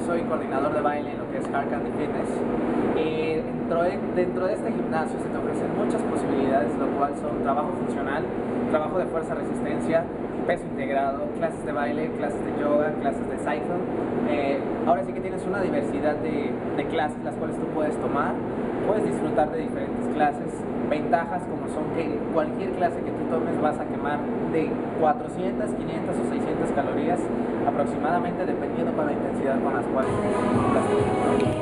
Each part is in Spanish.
soy coordinador de baile en lo que es Hard Candy Fitness. Dentro de este gimnasio se te ofrecen muchas posibilidades, lo cual son trabajo funcional, trabajo de fuerza-resistencia, peso integrado, clases de baile, clases de yoga, clases de cycle. Ahora sí que tienes una diversidad de clases las cuales tú puedes tomar, puedes disfrutar de diferentes clases. Ventajas como son que cualquier clase que tú tomes vas a quemar de 400, 500 o 600 calorías aproximadamente, dependiendo con la intensidad con las cuales las tomes.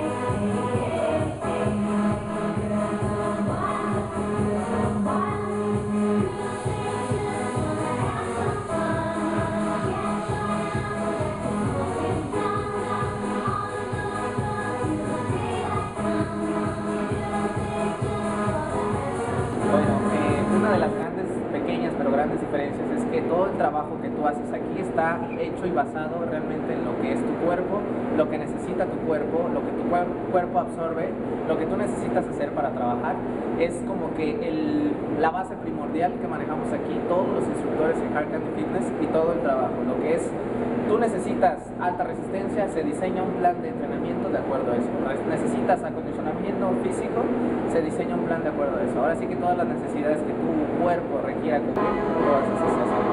Una de las pequeñas pero grandes diferencias es que todo el trabajo que tú haces aquí está hecho y basado realmente en lo que es tu cuerpo, lo que necesita tu cuerpo, lo que tu cuerpo absorbe, lo que tú necesitas hacer para trabajar. Es como que la base primordial que manejamos aquí, todos los instructores en Hard Candy Fitness y todo el trabajo. Lo que es, tú necesitas alta resistencia, se diseña un plan de entrenamiento de acuerdo a eso. Necesitas acondicionamiento físico, se diseña un plan de acuerdo a eso. Ahora sí que todas las necesidades que tu cuerpo requiera cubrir, todas esas se hacen.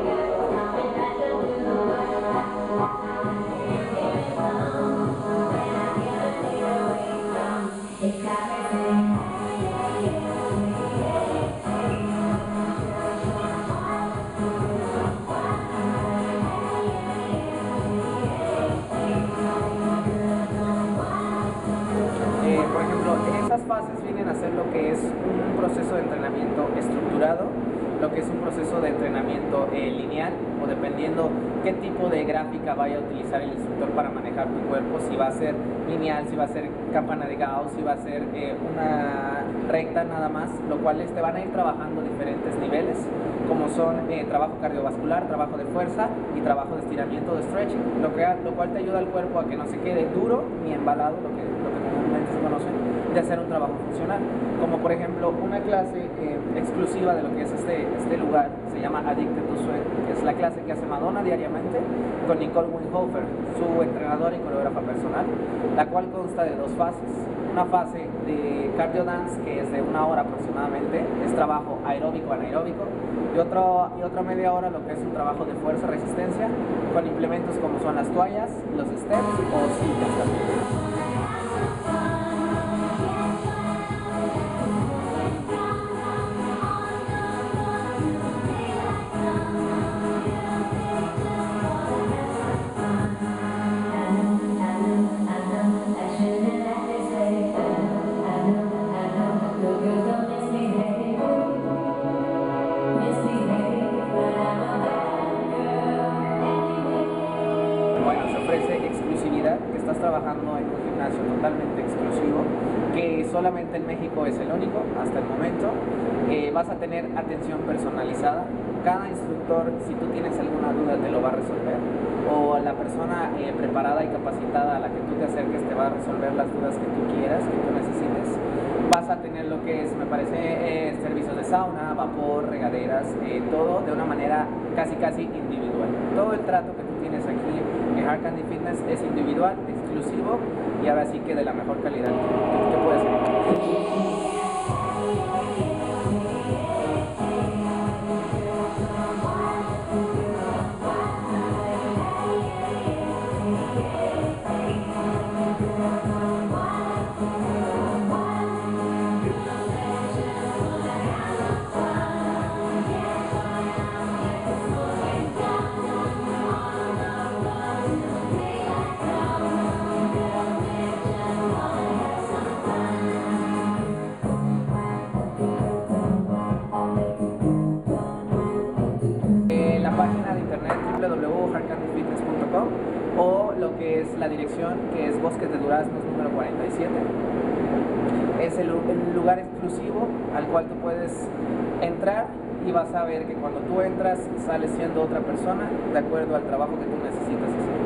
Por ejemplo, esas fases vienen a ser lo que es un proceso de entrenamiento estructurado, lo que es un proceso de entrenamiento lineal, o dependiendo qué tipo de gráfica vaya a utilizar el instructor para manejar tu cuerpo, si va a ser lineal, si va a ser campana de Gauss, si va a ser una recta nada más, lo cual te van a ir trabajando diferentes niveles, como son trabajo cardiovascular, trabajo de fuerza y trabajo de estiramiento, de stretching, lo cual te ayuda al cuerpo a que no se quede duro ni embalado, lo que comúnmente se conoce, de hacer un trabajo funcional. Como por ejemplo una clase exclusiva de lo que es este lugar, se llama Addicted to Sweat, que es la clase que hace Madonna diariamente con Nicole Winhofer, su entrenadora y coreógrafa personal, la cual consta de dos fases. Una fase de cardio dance, que es de 1 hora aproximadamente, es trabajo aeróbico, anaeróbico, y otra media hora lo que es un trabajo de fuerza, resistencia, con implementos como son las toallas, los steps o sillas también. Bueno, se ofrece exclusividad, que estás trabajando en un gimnasio totalmente exclusivo, que solamente en México es el único hasta el momento. Vas a tener atención personalizada. Cada instructor, si tú tienes alguna duda, te lo va a resolver. O la persona preparada y capacitada a la que tú te acerques te va a resolver las dudas que tú quieras, que tú necesites. Vas a tener lo que es, me parece, servicios de sauna, vapor, regaderas, todo de una manera casi individual. Todo el trato que tú tienes aquí en Hard Candy Fitness es individual, exclusivo y ahora sí que de la mejor calidad que puedes encontrar. La página de internet www.hardcandyfitness.com o lo que es la dirección, que es Bosques de Duraznos número 47. Es el lugar exclusivo al cual tú puedes entrar y vas a ver que cuando tú entras sales siendo otra persona de acuerdo al trabajo que tú necesitas hacer.